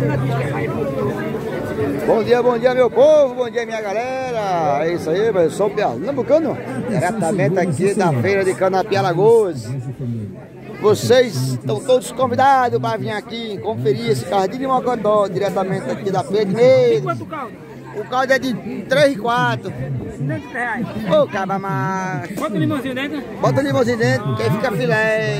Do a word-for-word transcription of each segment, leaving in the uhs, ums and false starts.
Bom dia, bom dia, meu povo, bom dia, minha galera. É isso aí, eu sou o Pernambucano, diretamente aqui da feira de Canapi, Alagoas. Vocês estão todos convidados para vir aqui conferir esse cardinho de mocotó, diretamente aqui da feira de meio. Quanto o caldo? O caldo é de três e quatro. quinhentos reais. Ô, caba mais. Bota o limãozinho dentro. Bota o limãozinho dentro, que aí fica filé.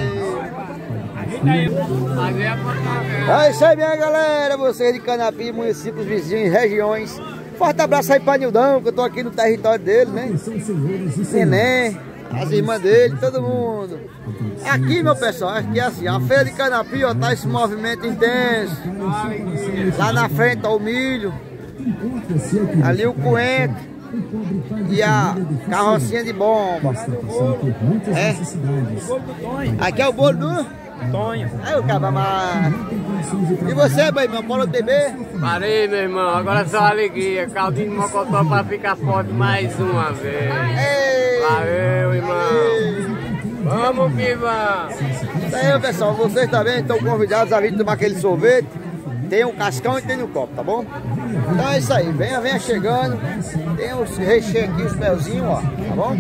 É isso aí, minha galera, vocês de Canapi, municípios vizinhos, regiões. Forte abraço aí para Nildão, que eu tô aqui no território dele, né? Neném, as irmãs dele, todo mundo. Aqui, meu pessoal, aqui é assim, a feira de Canapi, ó, tá esse movimento intenso. Lá na frente tá o milho, ali o coentro e a carrocinha de bomba. É. Aqui é o bolo do Tonho. Aí o caba mais. E você, meu irmão, Paulo T B? Parei, meu irmão, agora só alegria. Caldinho de mocotó pra ficar forte mais uma vez. Ei. Valeu, irmão. Vamos que vamos. Isso aí, pessoal, vocês também estão convidados a vir tomar aquele sorvete. Tem um cascão e tem um copo, tá bom? Então é isso aí, venha, venha chegando. Tem os recheios aqui, os melzinhos, ó, tá bom?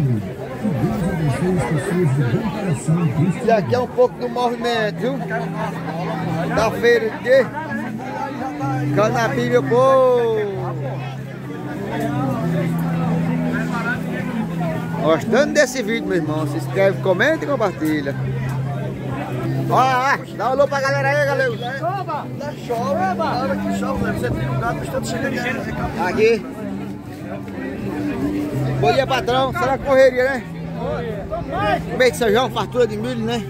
E aqui é um pouco do movimento, viu? Da feira de Canapi, meu povo. Gostando desse vídeo, meu irmão, se inscreve, comenta e compartilha. Olha, dá um alô pra galera aí, galera. Dá chove, na hora que chove, você tem um gato, estamos chegando aqui. Bom dia, patrão. Será correria, né? Mês de São João, fartura de milho, né?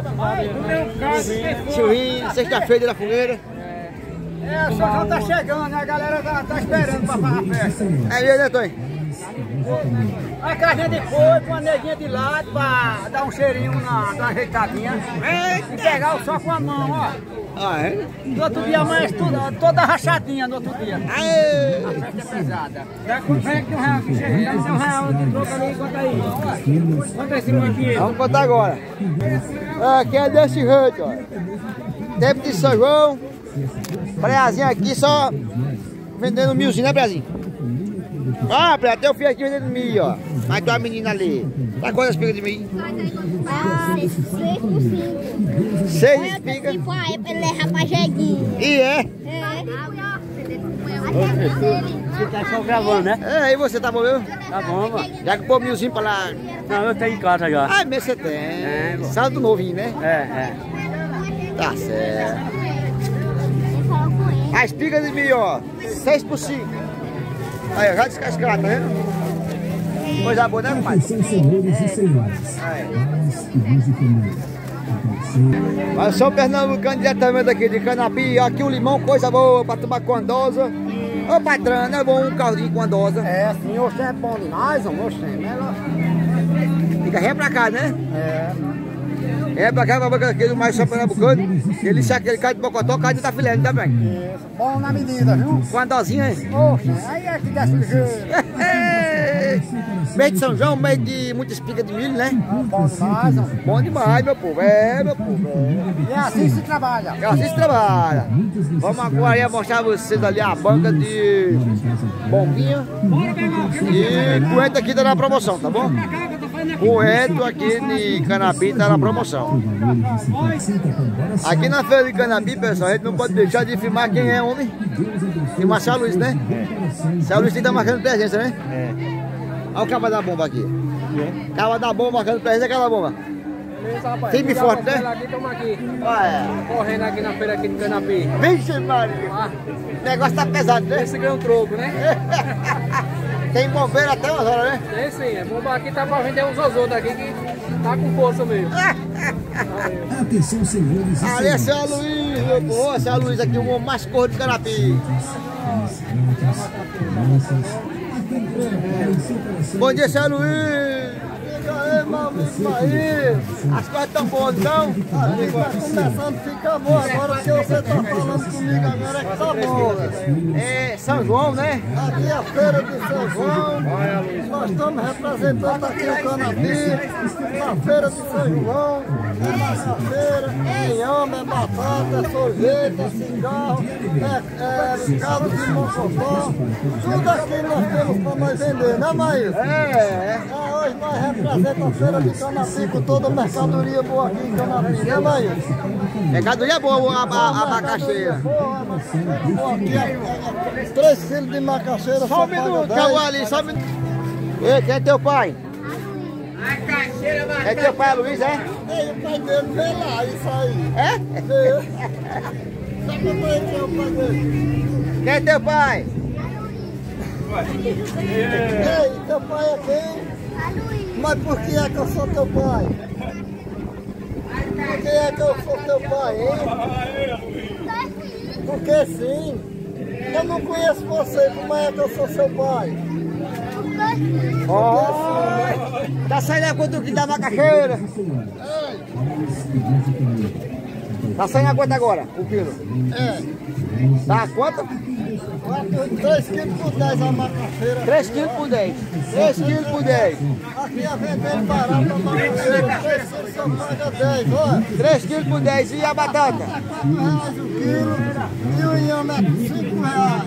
Churrinho, sexta-feira da fogueira. É, o São João tá chegando, né? A galera tá, tá esperando pra fazer a festa. É mesmo, né, Tonho? A casinha de fogo, uma neguinha de lado pra dar um cheirinho na, na ajeitadinha. E pegar o sol com a mão, ó. Ah, é? No outro dia amanhece toda, toda rachadinha no outro dia. Aê! A festa é pesada. Vem aqui um real aqui, chega. Dá um real de troco ali, conta aí. Conta esse aqui. Vamos contar agora. Aqui é desse jeito, ó. Tempo de São João. Preazinho aqui só vendendo milzinho, né, Preazinho? Ah, Pré, até eu fui aqui vendendo milho, ó. Mas tem uma menina ali. Tá quantas espigas de milho? Ah, seis por cinco. Seis espigas. Tipo, ah, ele é rapazeguinho. E é? É. Você tá só gravando, né? É, e você tá bom, meu? Tá bom, mano. Já que pôr milzinho pra lá. Não, eu tenho em casa já. Ah, mesmo você tem. É, bom. Saldo novinho, né? É, é. Tá certo. A espiga de milho, ó. Seis por cinco. Aí, já descascado, tá vendo? Coisa boa, né, pai? Atenção, senhores e senhoras. Paz e música minha. Mas sou pernambucano diretamente aqui de Canapi. Aqui o limão, coisa boa pra tomar com andosa. Ô, patrão, não é bom um caldinho com andosa? É, sim, você é bom demais, amor, você é melhor. Fica ré pra cá, né? É. É pra cá, pra boca daquele mais só pernambucano. Ele se aquele cai de bocotó, cai de filé também. Isso, bom na medida, viu? Com andosinha, hein? Poxa, aí é que dá sujeira. Mês de São João, mês de muita espiga de milho, né? Bom demais, ó. Bom demais, meu povo. É, meu povo. É. E assim se trabalha. É assim se trabalha. Vamos agora aí mostrar a vocês ali a banca de bombinha. E coentro aqui tá na promoção, tá bom? Coentro aqui de Canapi tá na promoção. Aqui na feira de Canapi, pessoal, a gente não pode deixar de filmar quem é homem. Filmar Céu Luiz, né? Céu Luiz tem que estar marcando presença, né? É. Olha o cabo da bomba aqui. Cabo da bomba marcando presença, aquela bomba. Beleza, rapaz. Firme e forte, né? Aqui, toma aqui. Olha. Correndo aqui na feira aqui de Canapi. Vixe, Maria. O negócio tá pesado, né? Esse ganha um troco, né? Tem bombeiro até umas horas, né? É sim, é bomba aqui tá pra vender uns outros aqui que tá com força mesmo. Atenção, senhores e Ali é senhoras. São Luís, meu povo. São Luís aqui, o homem mais corro de Canapi. Bom dia, São Luís. Diga aí, meu amigo aí. As coisas estão boas, então? Aqui está começando a ficar bom. Agora o que você está falando comigo agora é que está bom. É São João, né? Aqui é a feira de São João. Nós estamos representando aqui o Canapi. Na feira de São João. É macaxeira, é inhame, é batata, é sorvete, é cigarro, é, é caldo de mocotó. Tudo aqui nós temos para nós vender, né, Maíra? É, é. É, hoje nós representamos a feira de Canapi com toda a mercadoria boa aqui em Canapi, né, Maíra? Mercadoria boa, a, a, a macaxeira. Boa, boa aqui é, é, é, três quilos de macaxeira. Só um minuto, que eu vou ali, só um minuto. Ei, quem é teu pai? É teu pai, Luiz, é? É, o pai dele veio lá, isso aí. É? Veio. Só que eu conheci o pai dele. Quem é teu pai? Ei, teu pai é quem? Mas por que é que eu sou teu pai? Por que é que eu sou teu pai, hein? Porque sim. Eu não conheço você, como é que eu sou seu pai? Oh, tá saindo a conta aqui da macaxeira. Tá saindo a conta agora, o quilo? É. Tá a conta? três quilos por dez a macaxeira. três quilos por dez. três quilos por dez. Aqui é vendendo barato a macaxeira. três quilos só paga dez, olha. três quilos por dez. E a batata? quatro reais o quilo. E o inhame é cinco reais.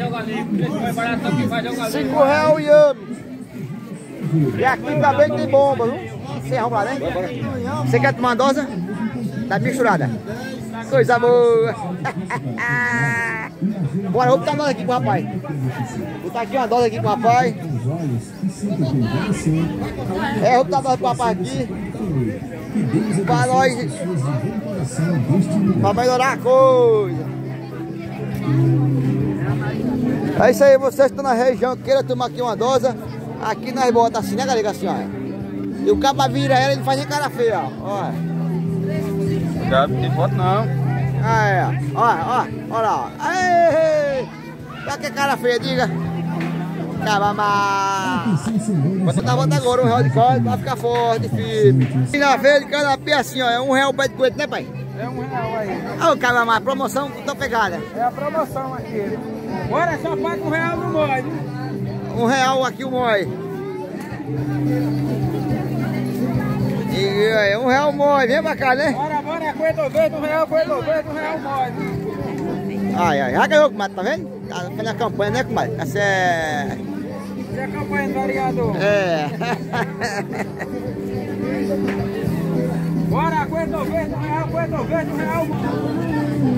cinco reais o inhame. E aqui também tem bomba, viu? Você arruma lá, né? Você quer tomar uma dose? Tá misturada. Coisa boa. Bora, vou botar uma dose aqui pro rapaz. Vou botar aqui uma dose aqui pro rapaz. É, vou botar uma dose pro rapaz aqui. Pra nós. Pra melhorar a coisa. É isso aí, vocês que estão na região, queiram tomar aqui uma dose. Aqui nós bota assim, né, galera? Assim, ó. E o caba vira ela e não faz nem cara feia, ó. Não tem foto não. Ah, é. Ó, ó, ó lá, ó. Aê! Pra que cara feia, diga? Caba má. Vou botar volta agora um real de código pra ficar forte, firme. E na feira de Canapi assim, ó. É um real o pé de coelho, né, pai? É um real aí. Ó, o caba má, promoção, tô pegada. É a promoção aqui. Bora, só paga um real no mói, viu? Um real aqui o mói. E é um real o mói, vem pra cá, né? Bora, bora, coelho verde, um real, coelho verde, um real o mói. Ai, ai, já ganhou, comadre, tá vendo? Tá fazendo a campanha, né, comadre? Essa é... Essa é a campanha do variador. É. Bora, coelho verde, um real, coelho verde, um real o mói.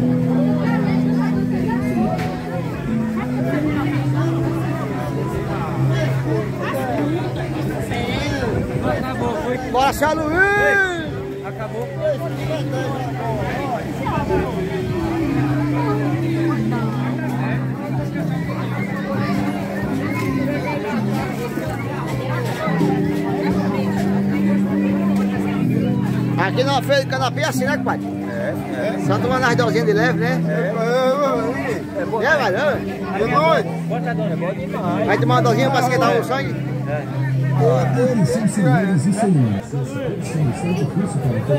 Bora, seu Luiz! Acabou. Aqui na feira de Canapi é assim, né, compadre? É, é. Só tomando as dosinhas de leve, né? É, é, é, é, vai, vai. Vai tomar uma dosinha pra esquentar o sangue? É. Eles são senhores e senhores. É difícil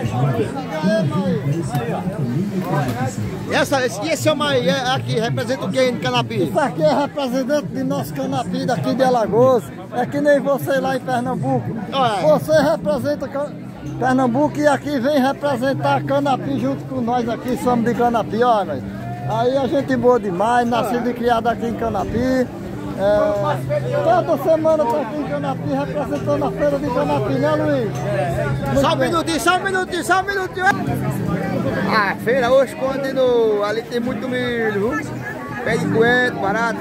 para essa, esse, esse homem aí é aqui, representa o que em Canapi? Isso aqui é representante de nosso Canapi daqui de Alagoas. É que nem você lá em Pernambuco. Você representa Pernambuco e aqui vem representar Canapi junto com nós aqui, somos de Canapi, olha. Aí a gente boa demais, nascido e criado aqui em Canapi. É, toda semana tá aqui em Canapi representando a feira de Canapi, né, Luiz? Só um minutinho, só um minutinho, só um minutinho. A feira hoje continua, ali tem muito milho, viu? Pé de coentro, barato.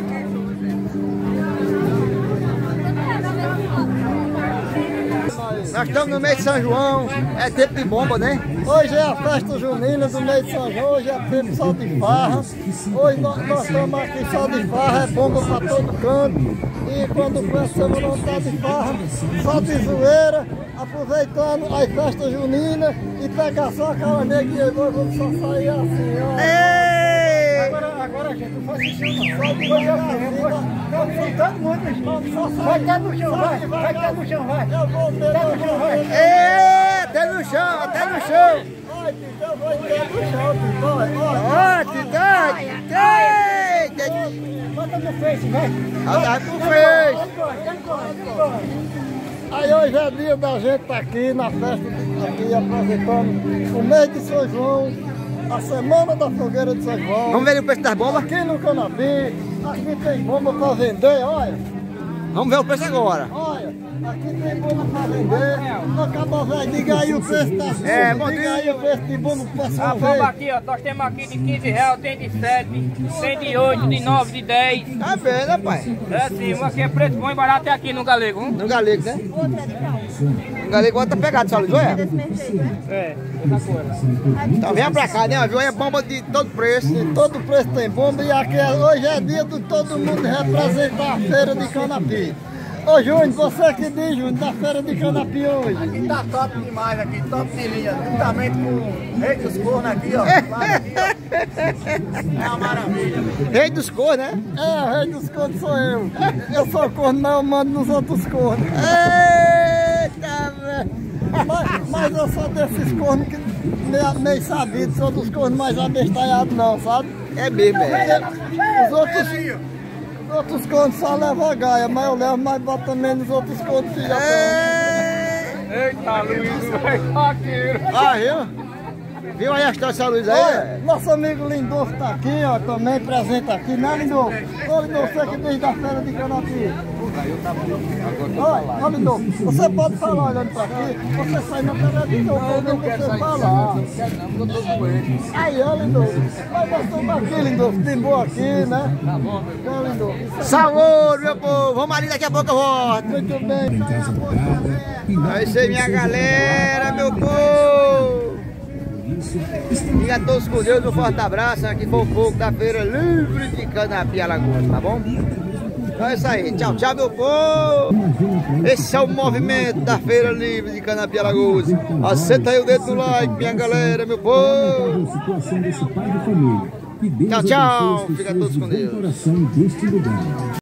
Nós estamos no mês de São João, é tempo de bomba, né? Hoje é a festa junina do mês de São João, hoje é tempo só de farra. Hoje nós, nós estamos aqui só de farra, é bomba para todo canto. E quando começamos não está de farra, só de zoeira, aproveitando as festas juninas e pegar só aquela neguinha e vamos só sair assim, ó. Ei! Agora, agora gente, não faz isso não. Só de Todo mundo, vai até no chão, vai, vai até no chão, vai. Eu vou até no chão, vai. É, até no chão, até no chão. Ai, Titã, eu vou até no chão, Titã. Ó, Titã, eita. Bota no Face, vai. Ah, tu fez. Aí hoje é dia da gente estar aqui na festa, aqui apresentando o mês de São João, a semana da fogueira de São João. Vamos ver o preço das bombas? Aqui no Canapi, aqui tem bomba para vender, olha. Vamos ver o preço agora. Olha, aqui tem bomba para vender. Acaba, velho, diga aí o preço da bomba. É, bom diga dia. aí o preço de bomba para A pessoal bomba ver. aqui, ó, nós temos aqui de quinze reais, tem de sete, tem de oito, de nove, de dez. Tá bem, né, pai? É assim, um aqui é preço bom e barato, é aqui no Galego. Hein? No galego, né? No galego, outra pegada, só Luiz, olha. É, essa coisa. Então vem pra cá, né? Viu? É bomba de todo preço. De todo preço tem bomba e aqui é- hoje é dia de todo mundo representar a feira de Canapi. Ô Júnior, você que diz, Júnior, da feira de Canapi hoje. Aqui tá top demais, aqui, top de linha, juntamente com o rei dos cornos aqui, ó. Aqui, ó. É uma maravilha. Rei dos cor, né? É, o rei dos cornos sou eu. Eu sou corno, mas eu mando nos outros cornos. Eita, velho. Mas, mas eu sou desses cornos que meio, meio sabido, sou dos cornos mais abestalhados não, sabe? É mesmo, é. Os outros, os outros cornos só levam a gaia, mas eu levo mais bota também nos outros cornos que já tem. É. Eita, Luiz, vai faqueiro. Ah, viu? Viu aí a história dessa luz aí? Olha, nosso amigo Lindolfo tá aqui, ó, também presente aqui, né, Lindolfo? Ô, Lindolfo, você que desde a feira de Canapi. Olha, Lindolfo, você pode falar olhando pra aqui, você sai na televisão, quando você falar. Aí, ó, Lindolfo, mas nós estamos aqui, Lindolfo, tem boa aqui, né? Tá bom, meu Lindolfo. Saúde, meu povo. Vamos ali, daqui a pouco eu volto. Muito bem. Em casa dobrada, É isso aí, minha galera, meu povo. Fica todos com Deus, um forte abraço. Aqui foi um pouco da Feira Livre de Canapi, Alagoas, tá bom? Então é isso aí, tchau, tchau, meu povo. Esse é o movimento da Feira Livre de Canapi, Alagoas. Assenta aí o dedo do like, minha galera, meu povo. a situação desse pai de família. Que Deus Tchau, tchau. abençoe as Fica pessoas todos de com bom Deus. coração deste lugar.